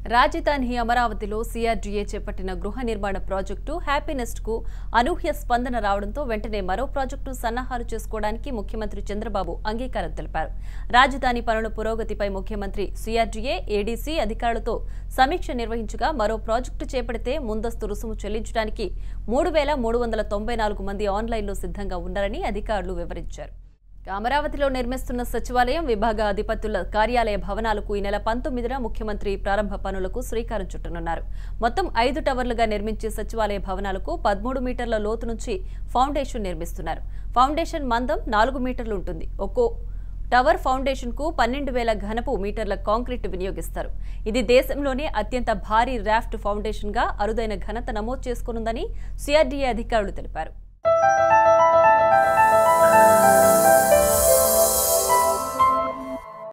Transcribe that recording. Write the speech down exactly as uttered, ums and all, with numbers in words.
రాజధాని అమరావతిలో సీఆర్డీఏ చేపట్టిన గృహ నిర్మాణ ప్రాజెక్టు హ్యాపీనెస్ట్ కు అనూహ్య స్పందన రావడంతో వెంటనే మరో ప్రాజెక్టును సన్నాహాలు చేసుకోవడానికి ముఖ్యమంత్రి చంద్రబాబు అంగీకారం తెలిపారు. రాజధాని పనుల పురోగతిపై ముఖ్యమంత్రి సీఆర్డీఏ, ఏడీసీ అధికారులతో సమీక్ష నిర్వహించగా మరో ప్రాజెక్టు చేపడితే ముందస్తు రుసుము చెల్లించడానికి మూడు వేల మూడు వందల తొంభై నాలుగు మంది ఆన్లైన్లో సిద్ధంగా ఉన్నారని అధికారులు వివరించారు. అమరావతిలో నిర్మిస్తున్న సచివాలయం విభాగ అధిపతుల కార్యాలయ భవనాలకు ఈ నెల పంతొమ్మిదిన ముఖ్యమంత్రి ప్రారంభ పనులకు శ్రీకారం చుట్టనున్నారు. మొత్తం ఐదు టవర్లుగా నిర్మించే సచివాలయ భవనాలకు పదమూడు మీటర్ల లోతు నుంచి ఫౌండేషన్ నిర్మిస్తున్నారు. ఫౌండేషన్ మందం నాలుగు మీటర్లు ఉంటుంది. ఒక్కో టవర్ ఫౌండేషన్ కు పన్నెండు వేల ఘనపు మీటర్ల కాంక్రీట్ వినియోగిస్తారు. ఇది దేశంలోనే అత్యంత భారీ రాఫ్ట్ ఫౌండేషన్ గా అరుదైన ఘనత నమోదు చేసుకోనుందని సీఆర్డీఏ అధికారులు తెలిపారు.